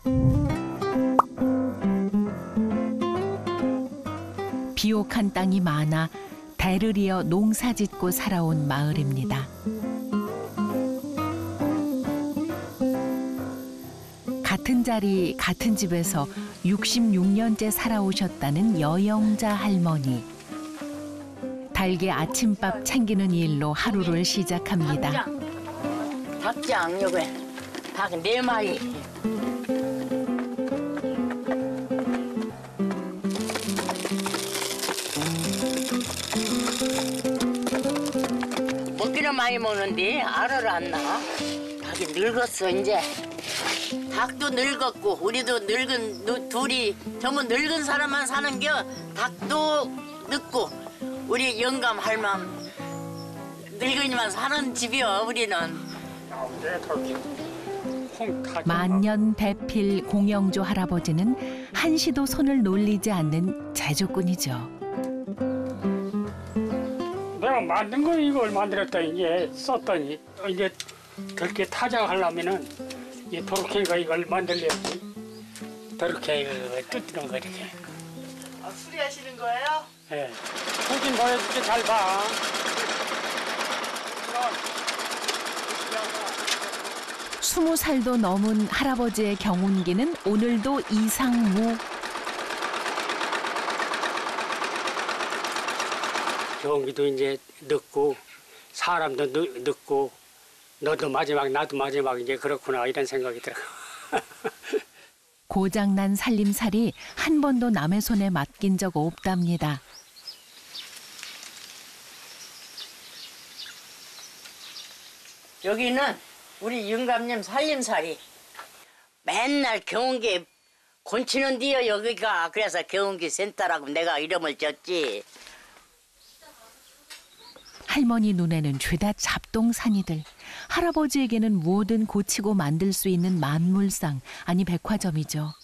비옥한 땅이 많아 대를 이어 농사짓고 살아온 마을입니다. 같은 자리 같은 집에서 66년째 살아오셨다는 여영자 할머니. 달게 아침밥 챙기는 일로 하루를 시작합니다. 닭장 여기 닭 4마리. 먹기는 많이 먹는데 알을 안 나. 닭이 늙었어 이제. 닭도 늙었고 우리도 늙은 둘이 전부 늙은 사람만 사는겨. 닭도 늙고 우리 영감 할멈 늙은이만 사는 집이요 우리는. 만년 배필 공영조 할아버지는 한시도 손을 놀리지 않는 제조꾼이죠. 내가 만든 거 이걸 만들었다 이제 썼더니 이제 그렇게 타작하려면은 이 도로케가 이걸 만들려야지. 도로케 뜯는 거 이렇게. 아, 수리하시는 거예요? 예. 후진 보여줄게 잘 봐. 20살도 넘은 할아버지의 경운기는 오늘도 이상무. 경운기도 이제 늦고 사람도 늦고 너도 마지막 나도 마지막 이제 그렇구나 이런 생각이 들어. 고장난 살림살이 한 번도 남의 손에 맡긴 적 없답니다. 여기는 우리 영감님 살림살이. 맨날 경운기 곤치는데요 여기가. 그래서 경운기 센터라고 내가 이름을 졌지. 할머니 눈에는 죄다 잡동사니들. 할아버지에게는 뭐든 고치고 만들 수 있는 만물상, 아니 백화점이죠.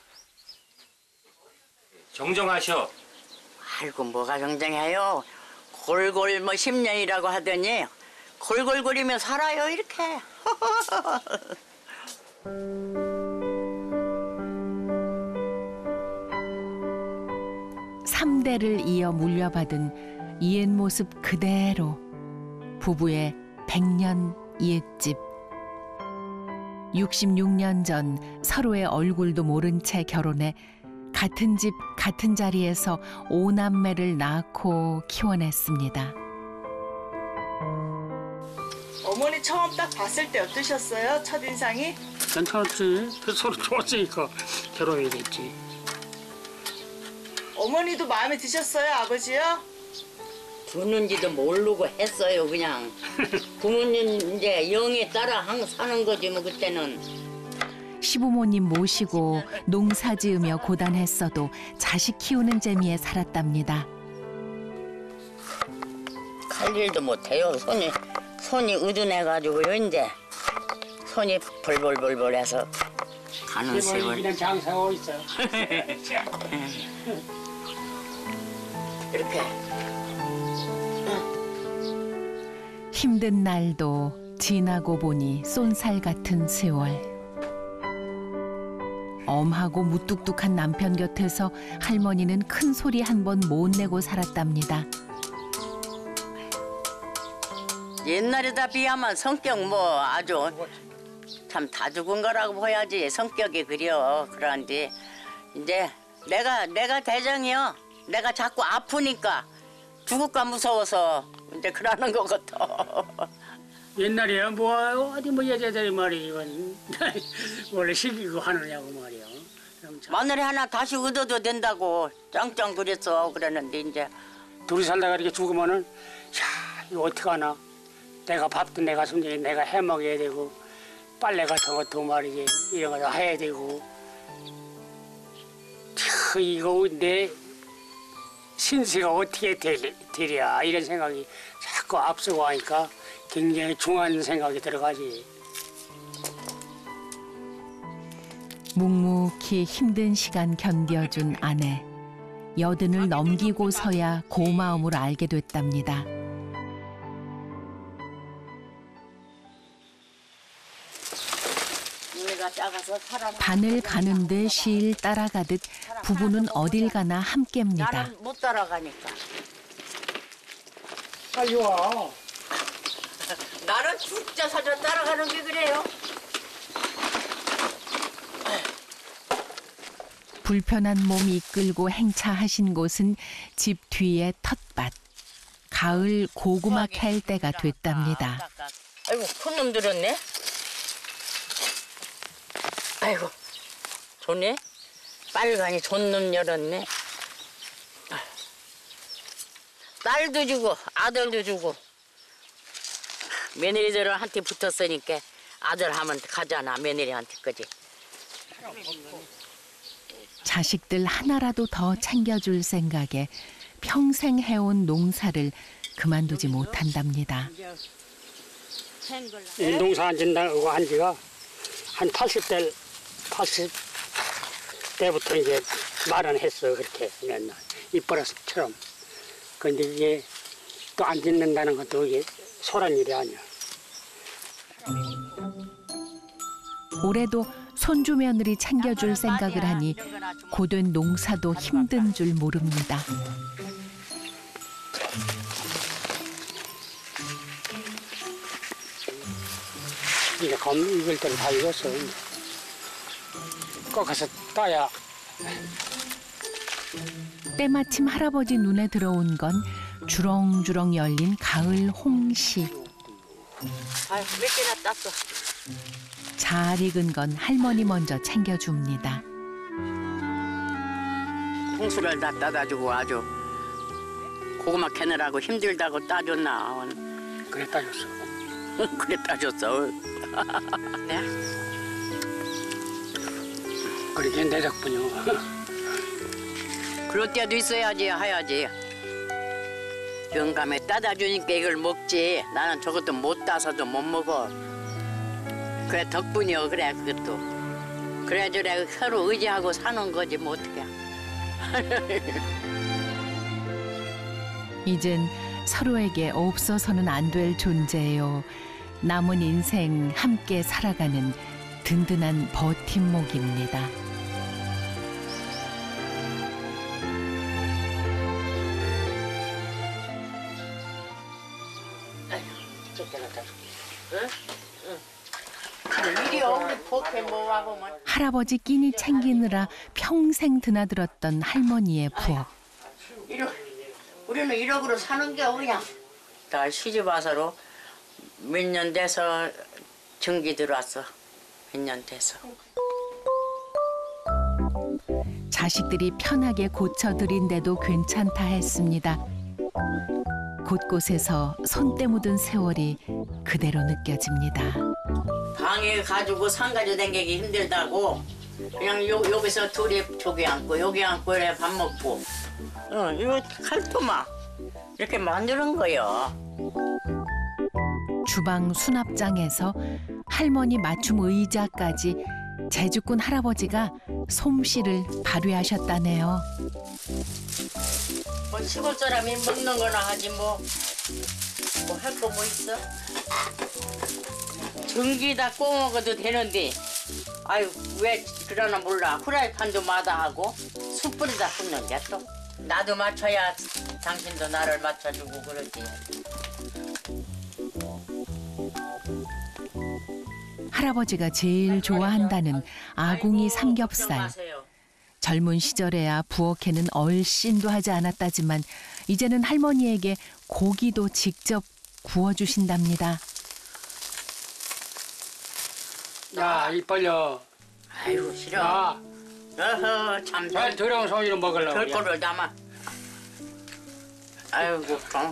정정하셔. 아이고 뭐가 정정해요. 골골 뭐 10년이라고 하더니 골골거리며 살아요 이렇게. 삼대를 이어 물려받은 옛 모습 그대로. 부부의 100년 옛집. 66년 전 서로의 얼굴도 모른 채 결혼해 같은 집 같은 자리에서 5남매를 낳고 키워냈습니다. 어머니 처음 딱 봤을 때 어떠셨어요? 첫인상이? 괜찮았지. 서로 좋았으니까 결혼이 됐지. 어머니도 마음에 드셨어요, 아버지요? 두는지도 모르고 했어요 그냥. 부모님 이제 영에 따라 항상 사는 거지 뭐 그때는. 시부모님 모시고 농사 지으며 고단했어도 자식 키우는 재미에 살았답니다. 할 일도 못해요. 손이 으둔해가지고요 이제. 손이 벌벌벌벌해서 가는 세월. 그냥 장사하고 있어요. 이렇게. 힘든 날도 지나고 보니 쏜살 같은 세월. 엄하고 무뚝뚝한 남편 곁에서 할머니는 큰 소리 한 번 못 내고 살았답니다. 옛날에다 비하면 성격 뭐 아주 참 다 죽은 거라고 봐야지. 성격이 그려. 그런데 이제 내가 대장이요. 내가 자꾸 아프니까 죽을까 무서워서 이제 그러는 것 같아. 옛날에 뭐 어디 뭐 여자들이 말이 이건 원래 시키고 하느냐고 말이야. 마늘이 하나 다시 얻어도 된다고 짱짱 그랬어. 그랬는데 이제 둘이 살다가 이렇게 죽으면은 야 이거 어떻게 하나. 내가 밥도 내가 손질해 내가 해 먹어야 되고 빨래 같은 것도 말이지 이런 거 다 해야 되고 참 이거 내 신세가 어떻게 되랴 이런 생각이 자꾸 앞서고 하니까 굉장히 중한 생각이 들어가지. 묵묵히 힘든 시간 견뎌준 아내. 여든을 넘기고서야 고마움을 알게 됐답니다. 우리가 작아서 바늘 가는데 실 따라가듯 부부는 어딜 가나 함께입니다. 나는 못 따라가니까. 빨리 와. 나는 진짜 사자 따라가는 게 그래요. 불편한 몸 이끌고 행차하신 곳은 집 뒤의 텃밭. 가을 고구마 캘 때가 됐답니다. 아이고 큰 놈 들었네. 아이고 좋네. 빨간이 좋은 놈 열었네. 딸도 주고 아들도 주고. 며느리들한테 붙었으니까 아들 하면 가잖아. 며느리한테 거지. 자식들 하나라도 더 챙겨줄 생각에 평생 해온 농사를 그만두지 못한답니다. 이 농사 안 짓는다고 한 지가 한 80대부터 이제 말은 했어. 그렇게 맨날 입버릇처럼. 근데 이게 또 안 짓는다는 것도 이게 소란 일이 아니야. 올해도 손주 며느리 챙겨줄 생각을 하니 고된 농사도 힘든 줄 모릅니다. 이제 검 익을 때는 다 익었어. 꼭 가서 따야. 때마침 할아버지 눈에 들어온 건 주렁주렁 열린 가을 홍시. 아유 몇 개나 땄어. 잘 익은 건 할머니 먼저 챙겨줍니다. 홍수를 다 따다주고 아주 고구마 캐느라고 힘들다고 따줬나. 그래 따졌어. 그래 따줬어. 네? 그러게 내 덕분이요. 그럴 때도 있어야지 해야지. 영감에 따다 주니까 이걸 먹지. 나는 저것도 못 따서도 못 먹어. 그래 덕분이요. 그래 그것도. 그래저래 서로 의지하고 사는 거지 뭐 어떡해. 이젠 서로에게 없어서는 안 될 존재요. 남은 인생 함께 살아가는 든든한 버팀목입니다. 이리 우리 포켓 모아보면. 할아버지 끼니 챙기느라 평생 드나들었던 할머니의 부엌. 우리는 1억으로 사는 게 그냥. 나 시집 와서로 몇 년 돼서 전기 들어왔어. 몇 년 돼서. 자식들이 편하게 고쳐드린데도 괜찮다 했습니다. 곳곳에서 손때 묻은 세월이 그대로 느껴집니다. 방에 가지고 상가지 댕기기 힘들다고 그냥 여기서 둘이 저기 앉고 여기 앉고 이래 밥 먹고. 이거 칼토마 이렇게 만드는 거요. 주방 수납장에서 할머니 맞춤 의자까지 제주꾼 할아버지가 솜씨를 발휘하셨다네요. 뭐 시골 사람이 먹는 거나 하지 뭐 할 거 뭐 있어? 전기다 구워 먹어도 되는데 아유 왜 그러나 몰라. 후라이팬도 마다하고 숯불에다 굽는 게 또. 나도 맞춰야 당신도 나를 맞춰주고 그러지. 할아버지가 제일 좋아한다는 아궁이 삼겹살. 젊은 시절에야 부엌에는 얼씬도 하지 않았다지만 이제는 할머니에게 고기도 직접 구워주신답니다. 야, 입 벌려. 아이고 싫어. 야, 어허 참. 잘 더러운 소리를 먹으려고. 별거를 담아. 아이고 참.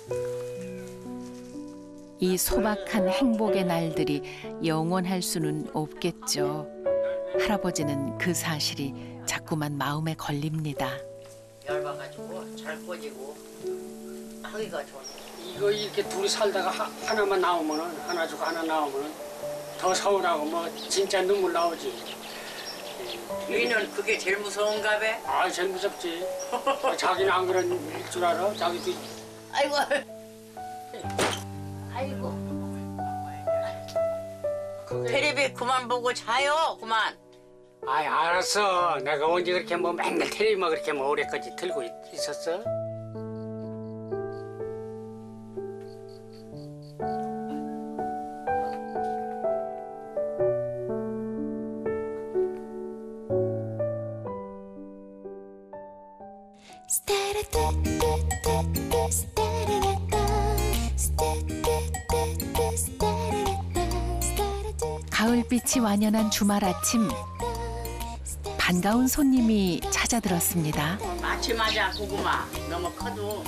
이 소박한 행복의 날들이 영원할 수는 없겠죠. 할아버지는 그 사실이 자꾸만 마음에 걸립니다. 얇아가지고 잘 꺼지고 하기가 좋아. 이거 이렇게 둘이 살다가 하나만 나오면은 하나 주고 하나 나오면은 더 서운하고 뭐 진짜 눈물 나오지. 너희는 그게 제일 무서운가 봐. 아, 제일 무섭지. 자기는 안 그런 줄 알아? 자기도. 아이고. 아이고. 테레비 그만 보고 자요. 그만. 아이 알았어. 내가 언제 그렇게 뭐 맨날 텔레비만 그렇게 뭐 오래까지 들고 있었어? 가을빛이 완연한 주말 아침, 반가운 손님이 찾아들었습니다. 아침하자 고구마 너무 커도.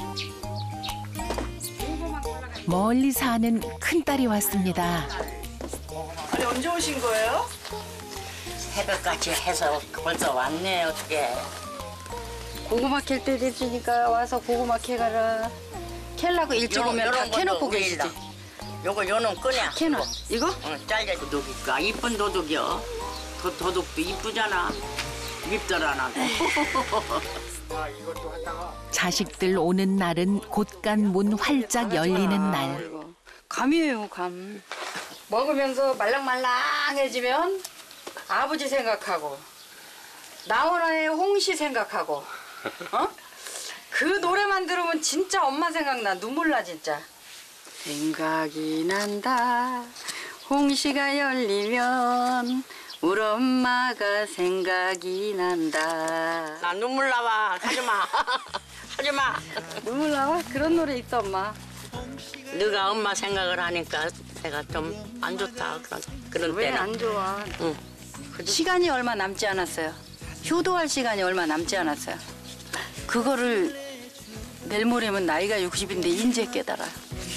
멀리 사는 큰딸이 왔습니다. 아니 언제 오신 거예요? 새벽같이 해서 벌써 왔네 어떻게. 고구마 캘 때 됐으니까 와서 고구마 캐가라. 캘라고 일찍 오면 다 캐놓고 계시지. 요거 요놈 끄냐? 캐놔. 이거? 응, 잘려. 도둑이니까 이쁜 도둑이요. 도둑도 이쁘잖아. 밉들 안 하고. 아 이것도 하다가 자식들 오는 날은 곳간 문 활짝 열리는 날. 이거 감이에요, 감. 먹으면서 말랑말랑해지면 아버지 생각하고 나훈아의 홍시 생각하고 어? 그 노래만 들으면 진짜 엄마 생각나. 눈물 나 진짜. 생각이 난다. 홍시가 열리면 우리 엄마가 생각이 난다. 나 눈물 나와. 하지 마. 하지 마. 눈물 나와? 그런 노래 있어, 엄마. 네가 엄마 생각을 하니까 내가 좀 안 좋다. 그런 왜 때는. 안 좋아? 응. 시간이 얼마 남지 않았어요. 효도할 시간이 얼마 남지 않았어요. 그거를 내일 모레면 나이가 60인데 인제 깨달아.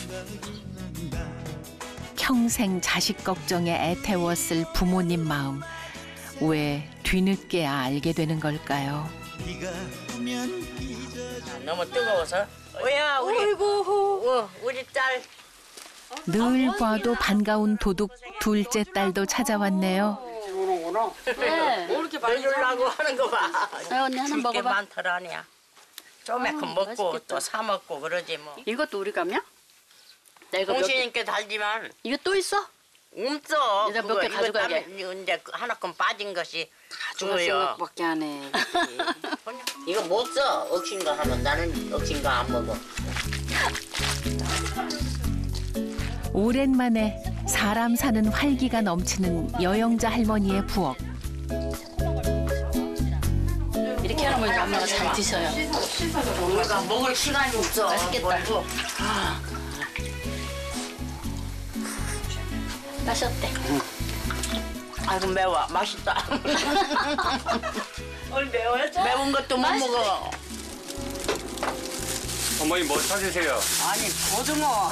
평생 자식 걱정에 애태웠을 부모님 마음. 왜 뒤늦게야 알게 되는 걸까요? 너무 뜨거워서. 뭐야 우리 딸. 늘 봐도 반가운 도둑 둘째 딸도 찾아왔네요. 오는구나. 네. 뭐 이렇게 많이 내주려고 하는 거 봐. 언니 하나 줄게 먹어봐. 많더라니야. 조금만 먹고 맛있겠다. 또 사 먹고 그러지 뭐. 이것도 우리 감이야? 나 이거 몇 개. 공신님께 달지만 이거 또 있어? 없어. 얘들아, 몇개 가져가게. 이제 하나큼 빠진 것이 가져갈 그거요. 생각밖에 안 해. 이거 못 써. 억신가 하면 나는 억신가 안 먹어. 오랜만에 사람 사는 활기가 넘치는 여영자 할머니의 부엌. 이렇게 하면 우리 엄마가 잘 드셔요. 우리가 먹을 시간이 없어. 맛있겠다. 먹고. 마셨대. 아이고 매워. 맛있다. 매워요? 매운 것도 못 먹어. 어머니 뭐 찾으세요? 아니 고등어.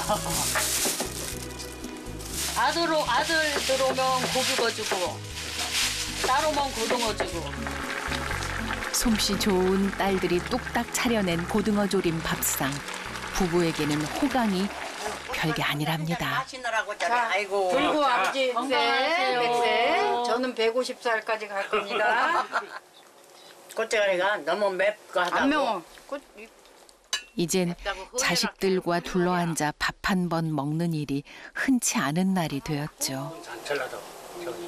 아들 들어오면 고기 거주고 딸 오면 고등어 주고. 솜씨 좋은 딸들이 뚝딱 차려낸 고등어 조림 밥상. 부부에게는 호강이 별게 아니랍니다. 하시느라고 저래. 아이고. 그리고 자, 아버지 건강하세요. 100세. 저는 150살까지 갈 겁니다. 꽃대가리가 너무 맵고 하다고. 안 매워. 이젠 자식들과 둘러앉아 밥 한 번 먹는 일이 흔치 않은 날이 되었죠. 전라도 저기.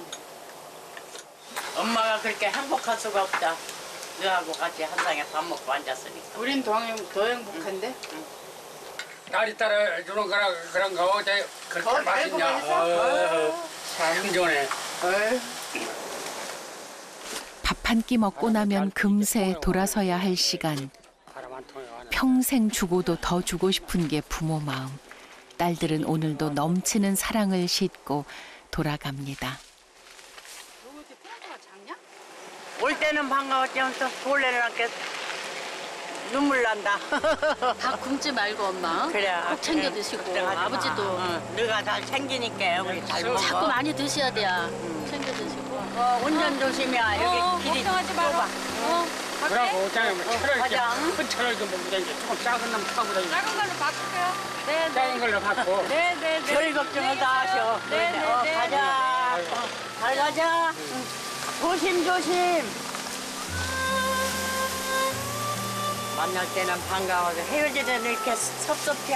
엄마가 그렇게 행복할 수가 없다. 너하고 같이 한 상에 밥 먹고 앉았으니까. 우린 더 행복한데? 딸이 따라주는 거라 그런가 어제 그렇게 맛있냐? 참 좋네. 밥 한 끼 먹고 나면 금세 돌아서야 할 시간. 바람 한 통에 와는. 평생 주고도 더 주고 싶은 게 부모 마음. 딸들은 오늘도 넘치는 사랑을 싣고 돌아갑니다. 올 때는 반가웠지만 또 볼래는 않게 눈물 난다. 다 굶지 말고 엄마. 그래. 꼭 챙겨 드시고 걱정하지 마. 아버지도 응, 너가 잘 챙기니까 우리 잘 먹어. 자꾸 많이 드셔야 돼요. 챙겨 드시고. 운전 조심이야. 여기 길이 걱정하지 마라. 그러고 오잖아요. 차를 이렇게 가자. 큰 차를 좀 먹고 다니게 조금 작은 놈 타고 다니게. 작은 걸로 바꾸세요. 네, 작은 걸로 받고. 네. 별 걱정을 다 하셔. 네. 가자. 잘 가자. 조심. 만날 때는 반가워서 헤어질 때는 이렇게 섭섭해.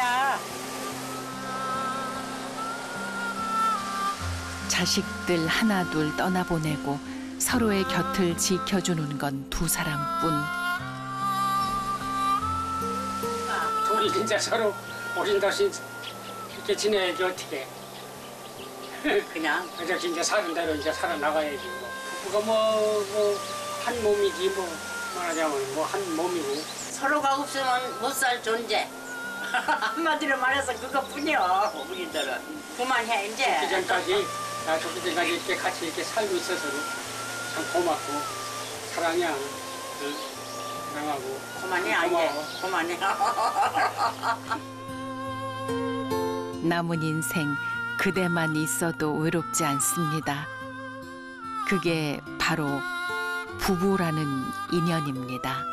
자식들 하나둘 떠나보내고 서로의 곁을 지켜주는 건 두 사람뿐. 둘이 진짜 서로 오신다시 이렇게 지내야지 어떻게. 그냥 그저 진짜 사는 대로 이제 살아나가야지. 뭐. 부부가 한 몸이지 뭐 말하자면 뭐 한 몸이고. 서로가 없으면 못 살 존재. 한마디로 말해서 그것뿐이야. 우리들은 그만해 죽기 이제. 전까지 나 죽기 전까지 이렇게 같이 이렇게 살고 있어서도 참 고맙고 사랑이야. 응? 사랑하고. 그만해 고마워. 이제. 그만해. 남은 인생 그대만 있어도 외롭지 않습니다. 그게 바로 부부라는 인연입니다.